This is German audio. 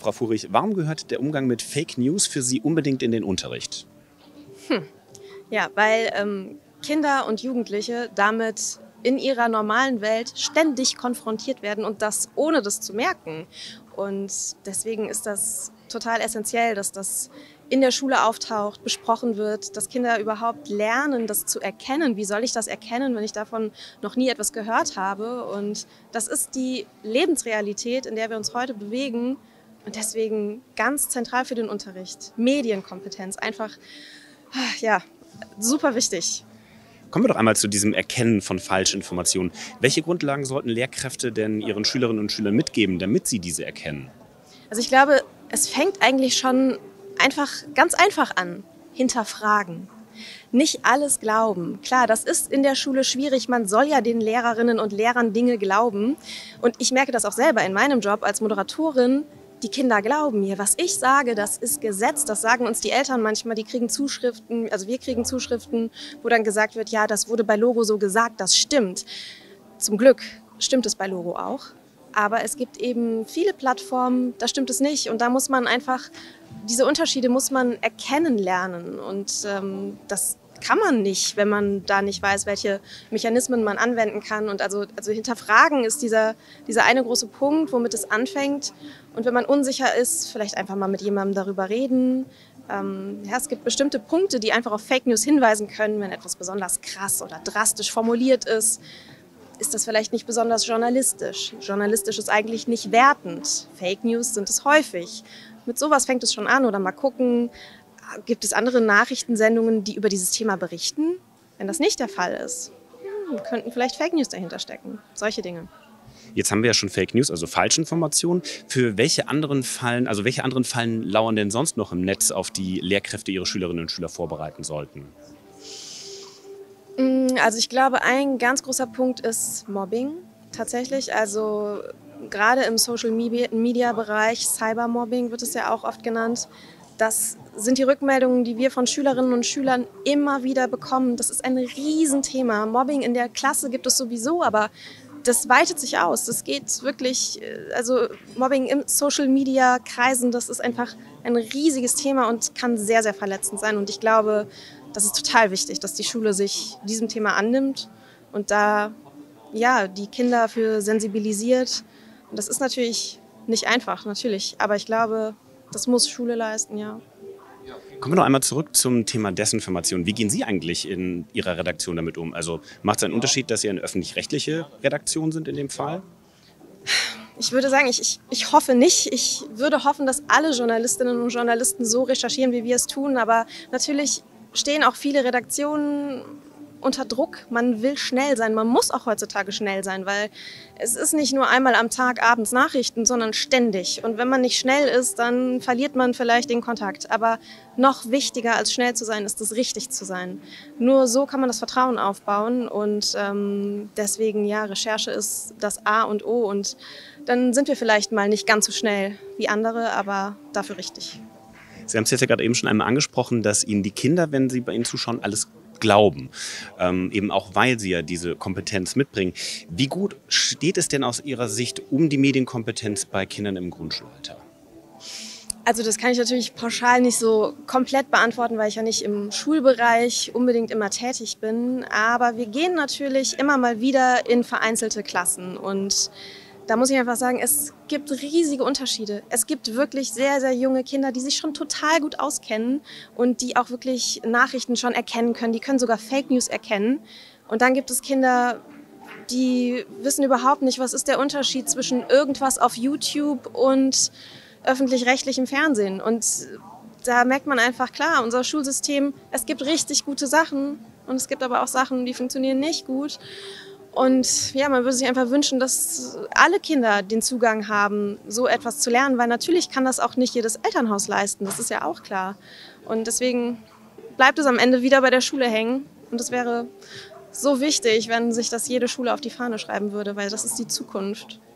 Frau Furich, warum gehört der Umgang mit Fake News für Sie unbedingt in den Unterricht? Ja, weil Kinder und Jugendliche damit in ihrer normalen Welt ständig konfrontiert werden und das ohne das zu merken. Und deswegen ist das total essentiell, dass das in der Schule auftaucht, besprochen wird, dass Kinder überhaupt lernen, das zu erkennen. Wie soll ich das erkennen, wenn ich davon noch nie etwas gehört habe? Und das ist die Lebensrealität, in der wir uns heute bewegen. Und deswegen ganz zentral für den Unterricht. Medienkompetenz, einfach, ja, super wichtig. Kommen wir doch einmal zu diesem Erkennen von Falschinformationen. Welche Grundlagen sollten Lehrkräfte denn ihren Schülerinnen und Schülern mitgeben, damit sie diese erkennen? Also ich glaube, es fängt eigentlich schon ganz einfach an. Hinterfragen. Nicht alles glauben. Klar, das ist in der Schule schwierig. Man soll ja den Lehrerinnen und Lehrern Dinge glauben. Und ich merke das auch selber in meinem Job als Moderatorin. Die Kinder glauben mir, was ich sage, das ist Gesetz. Das sagen uns die Eltern manchmal, die kriegen Zuschriften, also wir kriegen Zuschriften, wo dann gesagt wird, ja, das wurde bei Logo so gesagt, das stimmt. Zum Glück stimmt es bei Logo auch. Aber es gibt eben viele Plattformen, da stimmt es nicht. Und da muss man einfach, diese Unterschiede muss man erkennen lernen. Und das kann man nicht, wenn man da nicht weiß, welche Mechanismen man anwenden kann. Und also hinterfragen ist dieser eine große Punkt, womit es anfängt. Und wenn man unsicher ist, vielleicht einfach mal mit jemandem darüber reden. Ja, es gibt bestimmte Punkte, die einfach auf Fake News hinweisen können, wenn etwas besonders krass oder drastisch formuliert ist. Ist das vielleicht nicht besonders journalistisch? Journalistisch ist eigentlich nicht wertend. Fake News sind es häufig. Mit sowas fängt es schon an. Oder mal gucken, gibt es andere Nachrichtensendungen, die über dieses Thema berichten? Wenn das nicht der Fall ist, könnten vielleicht Fake News dahinter stecken. Solche Dinge. Jetzt haben wir ja schon Fake News, also Falschinformationen. Für welche anderen Fallen lauern denn sonst noch im Netz, auf die Lehrkräfte ihre Schülerinnen und Schüler vorbereiten sollten? Also ich glaube, ein ganz großer Punkt ist Mobbing tatsächlich. Also gerade im Social-Media-Bereich, Cybermobbing wird es ja auch oft genannt. Das sind die Rückmeldungen, die wir von Schülerinnen und Schülern immer wieder bekommen. Das ist ein Riesenthema. Mobbing in der Klasse gibt es sowieso, aber das weitet sich aus. Das geht wirklich, also Mobbing im Social-Media-Kreisen, das ist einfach ein riesiges Thema und kann sehr, sehr verletzend sein. Und ich glaube, das ist total wichtig, dass die Schule sich diesem Thema annimmt und da ja, die Kinder für sensibilisiert. Und das ist natürlich nicht einfach, natürlich. Aber ich glaube, das muss Schule leisten, ja. Kommen wir noch einmal zurück zum Thema Desinformation. Wie gehen Sie eigentlich in Ihrer Redaktion damit um? Also macht es einen Unterschied, dass Sie eine öffentlich-rechtliche Redaktion sind in dem Fall? Ich würde sagen, ich hoffe nicht. Ich würde hoffen, dass alle Journalistinnen und Journalisten so recherchieren, wie wir es tun. Aber natürlich stehen auch viele Redaktionen unter Druck. Man will schnell sein. Man muss auch heutzutage schnell sein, weil es ist nicht nur einmal am Tag abends Nachrichten, sondern ständig. Und wenn man nicht schnell ist, dann verliert man vielleicht den Kontakt. Aber noch wichtiger als schnell zu sein, ist es richtig zu sein. Nur so kann man das Vertrauen aufbauen und deswegen, ja, Recherche ist das A und O und dann sind wir vielleicht mal nicht ganz so schnell wie andere, aber dafür richtig. Sie haben es jetzt ja gerade eben schon einmal angesprochen, dass Ihnen die Kinder, wenn sie bei Ihnen zuschauen, alles glauben. Eben auch, weil sie ja diese Kompetenz mitbringen. Wie gut steht es denn aus Ihrer Sicht um die Medienkompetenz bei Kindern im Grundschulalter? Also das kann ich natürlich pauschal nicht so komplett beantworten, weil ich ja nicht im Schulbereich unbedingt immer tätig bin. Aber wir gehen natürlich immer mal wieder in vereinzelte Klassen und da muss ich einfach sagen, es gibt riesige Unterschiede. Es gibt wirklich sehr, sehr junge Kinder, die sich schon total gut auskennen und die auch wirklich Nachrichten schon erkennen können. Die können sogar Fake News erkennen. Und dann gibt es Kinder, die wissen überhaupt nicht, was ist der Unterschied zwischen irgendwas auf YouTube und öffentlich-rechtlichem Fernsehen. Und da merkt man einfach, klar, unser Schulsystem, es gibt richtig gute Sachen und es gibt aber auch Sachen, die funktionieren nicht gut. Und ja, man würde sich einfach wünschen, dass alle Kinder den Zugang haben, so etwas zu lernen, weil natürlich kann das auch nicht jedes Elternhaus leisten, das ist ja auch klar. Und deswegen bleibt es am Ende wieder bei der Schule hängen. Und es wäre so wichtig, wenn sich das jede Schule auf die Fahne schreiben würde, weil das ist die Zukunft.